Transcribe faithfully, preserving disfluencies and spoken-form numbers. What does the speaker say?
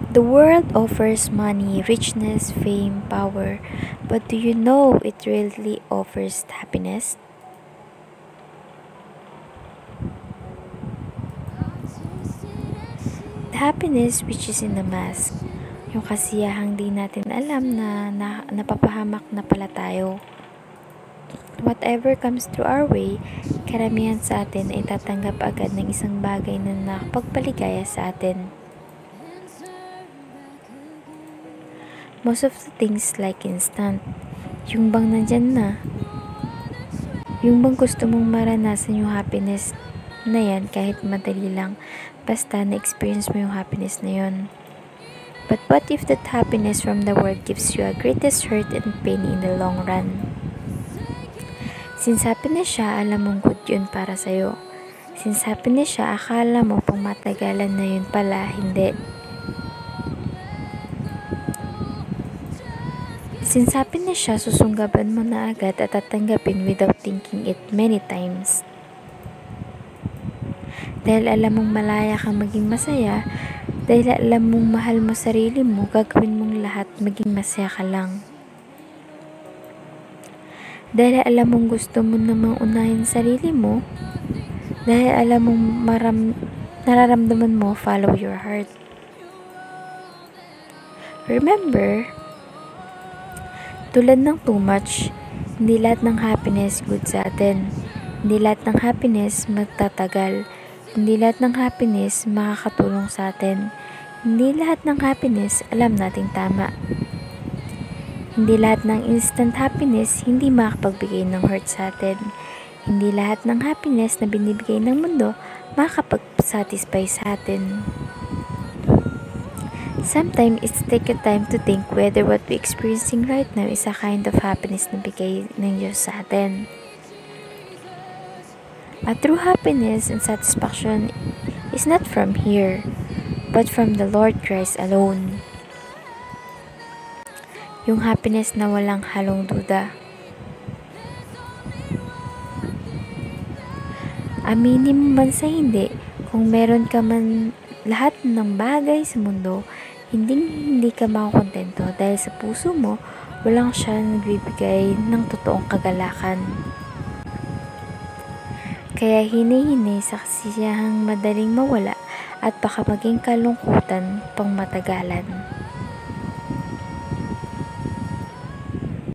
The world offers money, richness, fame, power, but do you know it really offers happiness? The happiness which is in the mask, yung kasiyahang di natin alam na, na napapahamak na pala tayo. Whatever comes through our way, karamihan sa atin ay tatanggap agad ng isang bagay na nakapagpaligaya sa atin. Most of the things like instant. Yung bang nandyan na. Yung bang gusto mong maranasan yung happiness na yan kahit madali lang, basta na-experience mo yung happiness na yun. But what if that happiness from the world gives you a greatest hurt and pain in the long run? Since happiness siya, alam mong good yun para sa'yo. Since happiness siya, akala mo pang matagalan na yun pala, hindi. Since happiness siya, susunggaban mo na agad at tatanggapin without thinking it many times. Dahil alam mong malaya kang maging masaya, dahil alam mong mahal mo sarili mo, gagawin mong lahat maging masaya ka lang. Dahil alam mong gusto mo namang unahin sarili mo, dahil alam mong maram, nararamdaman mo, follow your heart. Remember, tulad ng too much, hindi lahat ng happiness good sa atin. Hindi lahat ng happiness magtatagal. Hindi lahat ng happiness makakatulong sa atin. Hindi lahat ng happiness alam nating tama. Hindi lahat ng instant happiness hindi makakapagbigay ng hurt sa atin. Hindi lahat ng happiness na binibigay ng mundo makakapag-satisfy sa atin. Sometimes it's take a time to think whether what we're experiencing right now is a kind of happiness na bigay ng Diyos sa atin. A true happiness and satisfaction is not from here, but from the Lord Christ alone. Yung happiness na walang halong duda. Aminin mo man sa hindi, kung meron ka man lahat ng bagay sa mundo, hindi hindi ka makukontento dahil sa puso mo, walang siya nagbibigay ng totoong kagalakan. Kaya hini-hini sa kasiyahang madaling mawala at baka maging kalungkutan pang matagalan.